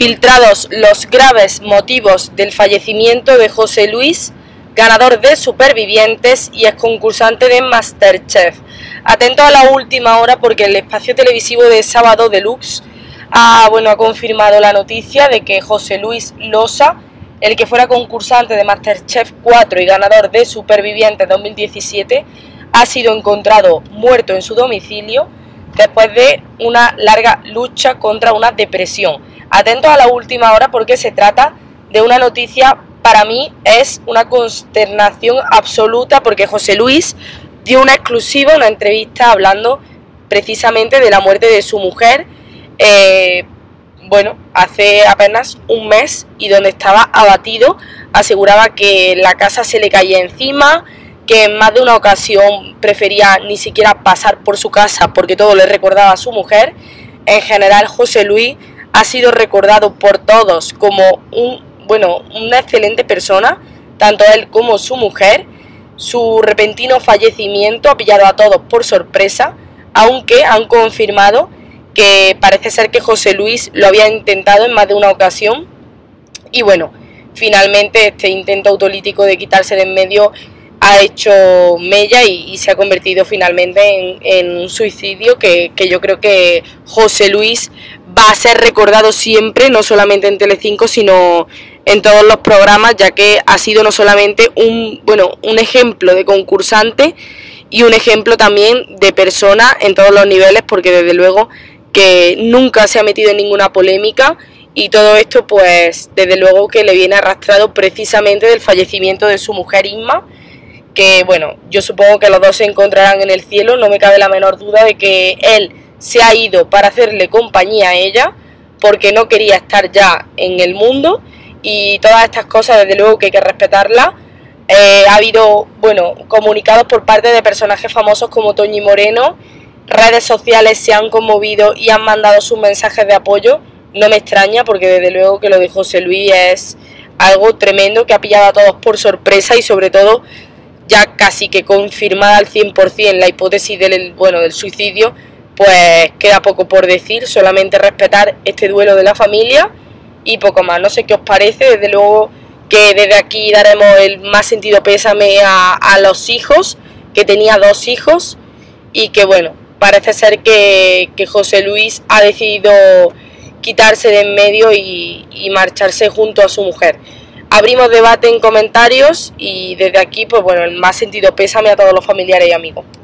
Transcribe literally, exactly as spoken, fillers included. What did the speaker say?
Filtrados los graves motivos del fallecimiento de José Luis, ganador de Supervivientes y ex concursante de MasterChef. Atento a la última hora porque el espacio televisivo de Sábado Deluxe ha, bueno, ha confirmado la noticia de que José Luis Losa, el que fuera concursante de MasterChef cuatro y ganador de Supervivientes dos mil diecisiete, ha sido encontrado muerto en su domicilio después de una larga lucha contra una depresión. Atentos a la última hora porque se trata de una noticia, para mí es una consternación absoluta, porque José Luis dio una exclusiva, una entrevista hablando precisamente de la muerte de su mujer, eh, bueno, hace apenas un mes, y donde estaba abatido, aseguraba que la casa se le caía encima, que en más de una ocasión prefería ni siquiera pasar por su casa porque todo le recordaba a su mujer. En general, José Luis ha sido recordado por todos como un, bueno, una excelente persona, tanto él como su mujer. Su repentino fallecimiento ha pillado a todos por sorpresa, aunque han confirmado que parece ser que José Luis lo había intentado en más de una ocasión. Y bueno, finalmente este intento autolítico de quitarse de en medio ha hecho mella y, y se ha convertido finalmente en, en un suicidio que, que yo creo que José Luis va a ser recordado siempre, no solamente en Telecinco, sino en todos los programas, ya que ha sido no solamente un, bueno, un ejemplo de concursante y un ejemplo también de persona en todos los niveles, porque desde luego que nunca se ha metido en ninguna polémica, y todo esto pues desde luego que le viene arrastrado precisamente del fallecimiento de su mujer Isma, que bueno, yo supongo que los dos se encontrarán en el cielo. No me cabe la menor duda de que él se ha ido para hacerle compañía a ella, porque no quería estar ya en el mundo, y todas estas cosas desde luego que hay que respetarlas. Eh, ha habido, bueno, comunicados por parte de personajes famosos como Toñi Moreno, redes sociales se han conmovido y han mandado sus mensajes de apoyo. No me extraña, porque desde luego que lo de José Luis es algo tremendo que ha pillado a todos por sorpresa, y sobre todo ya casi que confirmada al cien por cien la hipótesis del, bueno, del suicidio. Pues queda poco por decir, solamente respetar este duelo de la familia y poco más. No sé qué os parece, desde luego que desde aquí daremos el más sentido pésame a, a los hijos, que tenía dos hijos, y que bueno, parece ser que, que José Luis ha decidido quitarse de en medio y, y marcharse junto a su mujer. Abrimos debate en comentarios, y desde aquí pues bueno, el más sentido pésame a todos los familiares y amigos.